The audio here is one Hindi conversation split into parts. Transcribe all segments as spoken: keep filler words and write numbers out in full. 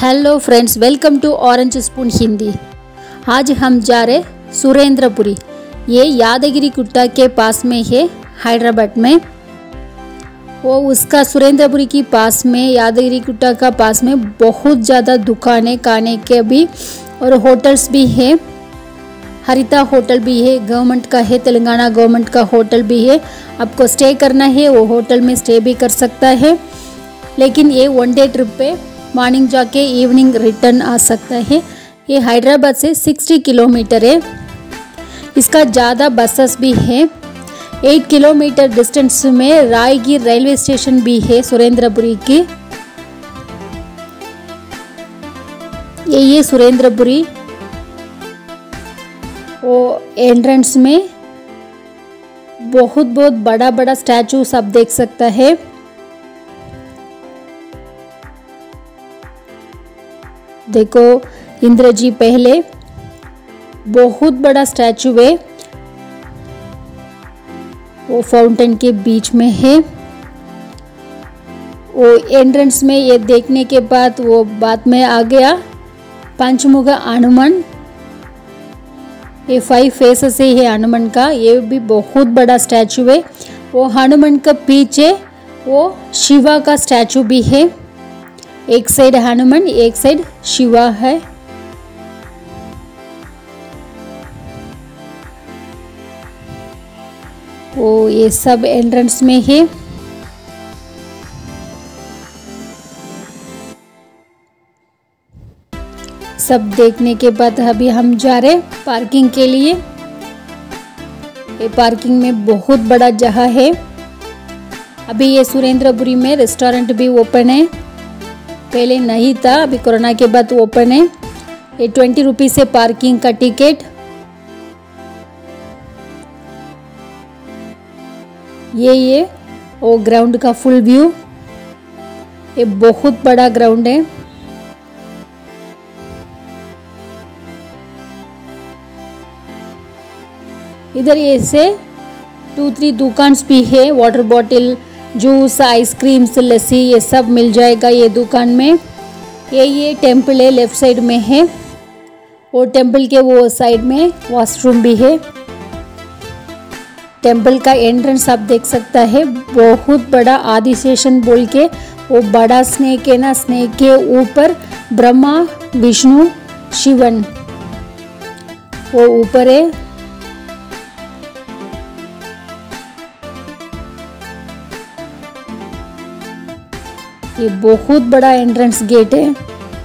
Hello friends, welcome to Orange Spoon Hindi. आज हम जा रहे सुरेंद्रपुरी। ये यादगिरी गुट्टा के पास में है, हैदराबाद में। वो उसका सुरेंद्रपुरी के पास में, यादगिरी गुट्टा का पास में बहुत ज़्यादा दुकानें खाने के भी और होटल्स भी है। हरिता होटल भी है, गवर्नमेंट का है, तेलंगाना गवर्नमेंट का होटल भी है। आपको स्टे करना है वो होटल में स्टे भी कर सकता है, लेकिन ये वन डे ट्रिप पे मॉर्निंग जाके इवनिंग रिटर्न आ सकता है। ये हैदराबाद से साठ किलोमीटर है। इसका ज़्यादा बसेस भी है। आठ किलोमीटर डिस्टेंस में रायगीर रेलवे स्टेशन भी है सुरेंद्रपुरी की। ये ये सुरेंद्रपुरी वो एंट्रेंस में बहुत बहुत बड़ा बड़ा स्टैचू सब देख सकता है। देखो इंद्र जी पहले बहुत बड़ा स्टैचू है, वो फाउंटेन के बीच में है। वो एंट्रेंस में ये देखने के बाद वो बाद में आ गया पंचमुख हनुमान। ये फाइव फेसेस है हनुमान का, ये भी बहुत बड़ा स्टैचू है। वो हनुमान का पीछे वो शिवा का स्टैचू भी है। एक साइड हनुमान, एक साइड शिवा है। वो ये सब एंट्रेंस में है। सब देखने के बाद अभी हम जा रहे पार्किंग के लिए। ये पार्किंग में बहुत बड़ा जगह है। अभी ये सुरेंद्रपुरी में रेस्टोरेंट भी ओपन है, पहले नहीं था, अभी कोरोना के बाद ओपन है। ये ट्वेंटी रुपीज़ है पार्किंग का टिकट। ये ये वो ग्राउंड का फुल व्यू। ये बहुत बड़ा ग्राउंड है। इधर ऐसे टू थ्री दुकान्स भी है, water bottle, juice, ice creams, lassi ये सब मिल जाएगा ये दुकान में। ये ये टेम्पल है, लेफ्ट साइड में है। वो टेम्पल के वो साइड में वॉशरूम भी है। टेम्पल का एंट्रेंस आप देख सकता है, बहुत बड़ा आदिशेषन बोल के वो बड़ा स्नेक है ना, स्नेक के ऊपर ब्रह्मा, विष्णु, शिवन वो ऊपर है। ये बहुत बड़ा एंट्रेंस गेट है।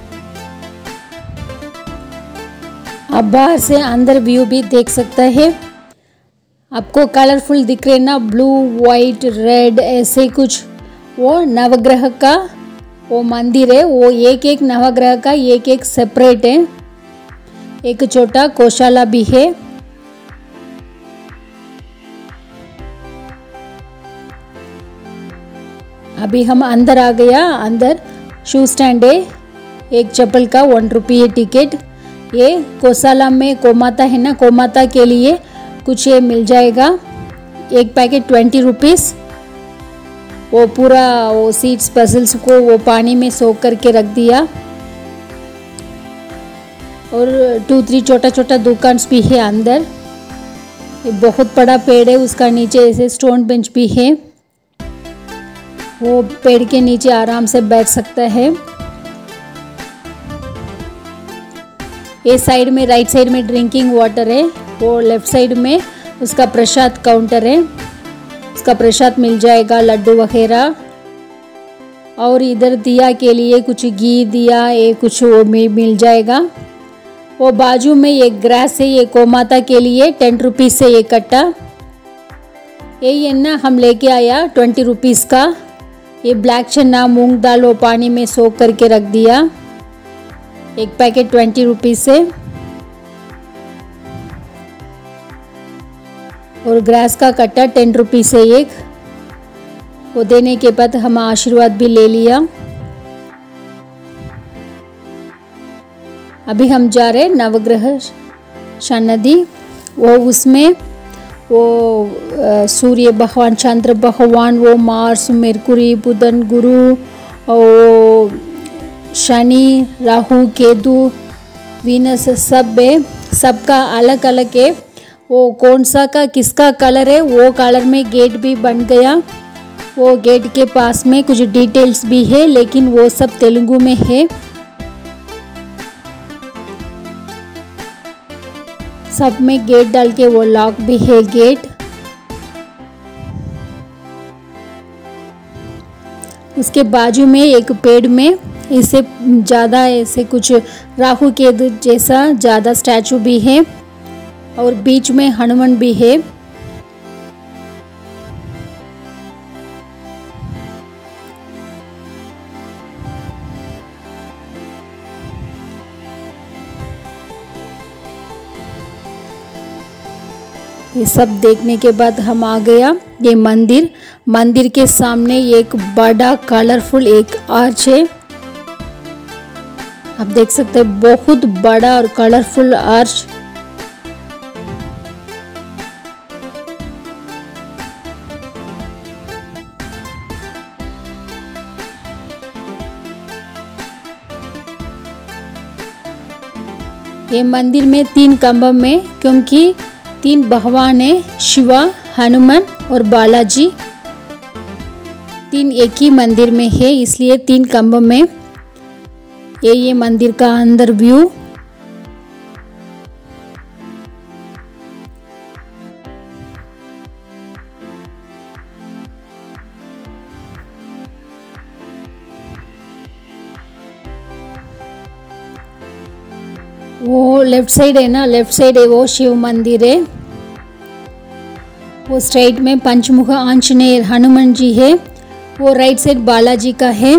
आप बाहर से अंदर व्यू भी देख सकता है। आपको कलरफुल दिख रहे ना, ब्लू, वाइट, रेड ऐसे कुछ। वो नवग्रह का वो मंदिर है। वो एक एक नवग्रह का एक एक सेपरेट है। एक छोटा गौशाला भी है। अभी हम अंदर आ गया। अंदर शू स्टैंड है, एक चप्पल का वन रुपी है टिकट। ये गौशाला में गोमाता है ना, गोमाता के लिए कुछ ये मिल जाएगा। एक पैकेट ट्वेंटी रुपीज़। वो पूरा वो सीड्स पजल्स को वो पानी में सोख करके रख दिया। और टू थ्री छोटा छोटा दुकान्स भी है अंदर। ये बहुत बड़ा पेड़ है, उसका नीचे ऐसे स्टोन बेंच भी है। वो पेड़ के नीचे आराम से बैठ सकता है। ये साइड में, राइट साइड में ड्रिंकिंग वाटर है। वो लेफ्ट साइड में उसका प्रसाद काउंटर है, उसका प्रसाद मिल जाएगा, लड्डू वगैरह। और इधर दिया के लिए कुछ घी दिया, ये कुछ वो मिल जाएगा। वो बाजू में ये ग्रास है, ये गोमाता के लिए टेन रुपीज़ से ये कट्टा। यही है ना, हम लेके आया ट्वेंटी रुपीज़ का। ये ब्लैक चना, मूंग दाल वो पानी में सोख करके रख दिया। एक पैकेट ट्वेंटी रुपीज़ से। और ग्रास का कट्टा टेन रुपीज़ से एक। वो देने के बाद हम आशीर्वाद भी ले लिया। अभी हम जा रहे नवग्रह सन्निधि। वो उसमें वो सूर्य भगवान, चंद्र भगवान, वो मार्स, मरकुरी, बुधन, गुरु, और शनि, राहु, केतु, वीनस सब है, सबका अलग अलग है। वो कौन सा का किसका कलर है वो कलर में गेट भी बन गया। वो गेट के पास में कुछ डिटेल्स भी है लेकिन वो सब तेलुगु में है। सब में गेट डाल के वो लॉक भी है गेट। उसके बाजू में एक पेड़ में इससे ज़्यादा ऐसे कुछ राहु केतु जैसा ज़्यादा स्टैचू भी है और बीच में हनुमान भी है। ये सब देखने के बाद हम आ गया ये मंदिर। मंदिर के सामने एक बड़ा कलरफुल एक आर्च है। आप देख सकते हैं बहुत बड़ा और कलरफुल आर्च। ये मंदिर में तीन खम्भ में, क्योंकि तीन भगवान है, शिवा, हनुमान और बालाजी, तीन एक ही मंदिर में है इसलिए तीन खम्भ में। ये ये मंदिर का अंदर व्यू। वो लेफ्ट साइड है ना, लेफ्ट साइड है वो शिव मंदिर है। वो स्ट्राइट में पंचमुख आंजनेय हनुमान जी है। वो राइट साइड बालाजी का है।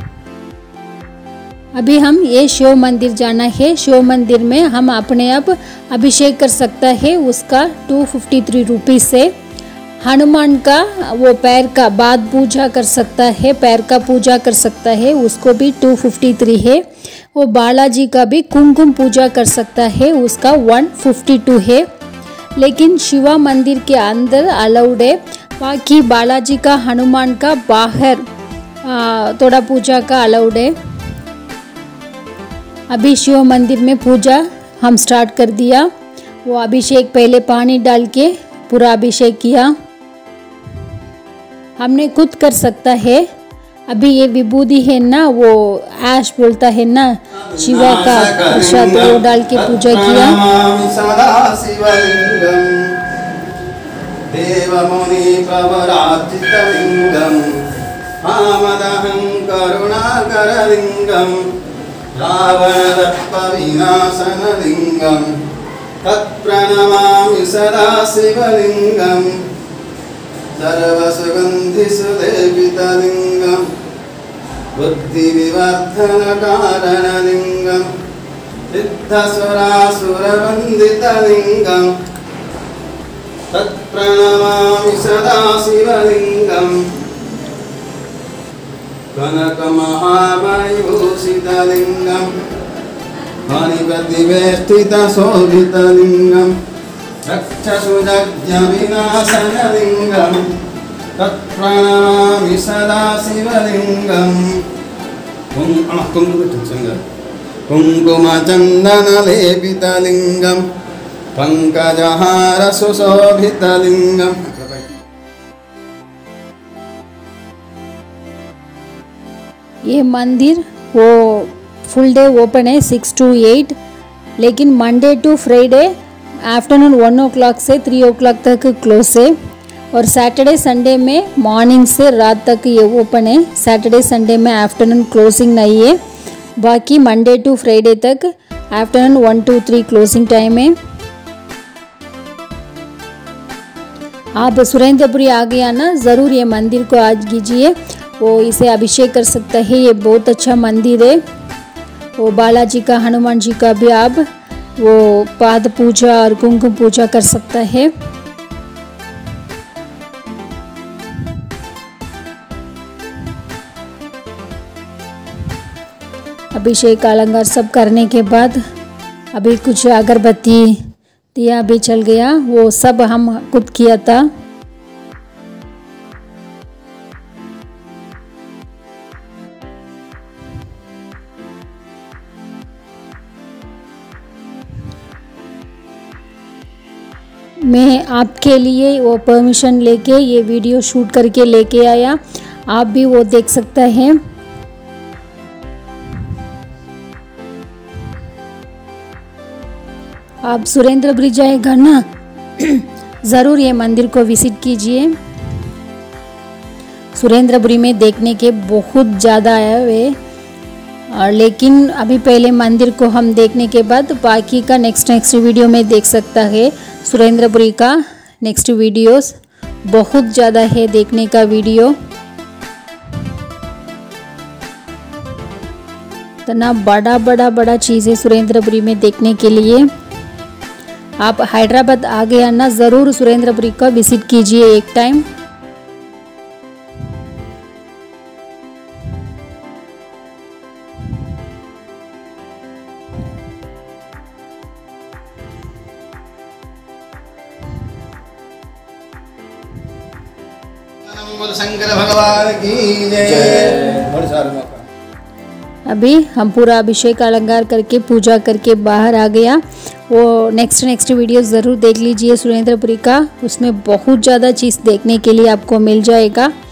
अभी हम ये शिव मंदिर जाना है। शिव मंदिर में हम अपने आप अभिषेक कर सकता है, उसका टू फिफ्टी थ्री रुपीज़ से। हनुमान का वो पैर का बाद पूजा कर सकता है, पैर का पूजा कर सकता है, उसको भी टू फिफ्टी थ्री है। वो बालाजी का भी कुमकुम पूजा कर सकता है, उसका वन फिफ्टी टू है। लेकिन शिवा मंदिर के अंदर अलाउड है, बाकी बालाजी का हनुमान का बाहर आ, थोड़ा पूजा का अलाउड है। अभी शिव मंदिर में पूजा हम स्टार्ट कर दिया। वो अभिषेक पहले पानी डाल के पूरा अभिषेक किया। हमने खुद कर सकता है। अभी ये विभूति है ना, वो ऐश बोलता है ना, शिवा का प्रसाद, वो डाल के पूजा किया। रावणदर्पविनाशनलिङ्गं तत्प्रणमामि सदा शिवलिङ्गं सर्वसुगन्धिसुलेपितलिङ्गं बुद्धिविवर्धनकारणलिङ्गं सिद्धसुरासुरवन्दितलिङ्गं तत्प्रणमामि सदा शिवलिङ्गम् कनकमहामणिभूषितलिङ्गं मणिप्रतिवेष्टितशोभितलिङ्गं रक्षसुजज्ञविनाशनलिङ्गं तत्प्रणमामि सदा शिवलिङ्गं कुङ्कुमचन्दनलेपितलिङ्गं पङ्कजहारसुशोभितलिङ्गम्। ये मंदिर वो फुल डे ओपन है सिक्स टू एट, लेकिन Monday to Friday afternoon one o'clock से थ्री ओ क्लॉक तक क्लोज है। और सैटरडे संडे में मॉर्निंग से रात तक ये ओपन है। सैटरडे संडे में आफ्टरनून क्लोजिंग नहीं है, बाकी मंडे टू फ्राइडे तक afternoon one two three closing time है। आप सुरेंद्रपुरी आ गया ना, ज़रूर ये मंदिर को आज कीजिए। वो इसे अभिषेक कर सकता है, ये बहुत अच्छा मंदिर है। वो बालाजी का, हनुमान जी का भी आप वो पाद पूजा और कुमकुम पूजा कर सकता है। अभिषेक अलंकार सब करने के बाद अभी कुछ अगरबत्ती दिया भी चल गया, वो सब हम खुद किया था। मैं आपके लिए वो परमिशन लेके ये वीडियो शूट करके लेके आया, आप भी वो देख सकते हैं। आप सुरेंद्रपुरी जाएगा ना, ज़रूर ये मंदिर को विजिट कीजिए। सुरेंद्रपुरी में देखने के बहुत ज़्यादा है वे, और लेकिन अभी पहले मंदिर को हम देखने के बाद बाकी का नेक्स्ट नेक्स्ट वीडियो में देख सकता है। सुरेंद्रपुरी का नेक्स्ट वीडियोस बहुत ज़्यादा है देखने का वीडियो। इतना बड़ा बड़ा बड़ा चीज़ है सुरेंद्रपुरी में देखने के लिए। आप हैदराबाद आ गया ना, ज़रूर सुरेंद्रपुरी का विजिट कीजिए एक टाइम। बोल शंकर भगवान की जय। बड़े सारे मौका। अभी हम पूरा अभिषेक अलंकार करके पूजा करके बाहर आ गया। वो नेक्स्ट नेक्स्ट वीडियो ज़रूर देख लीजिए सुरेंद्रपुरी का, उसमें बहुत ज़्यादा चीज़ देखने के लिए आपको मिल जाएगा।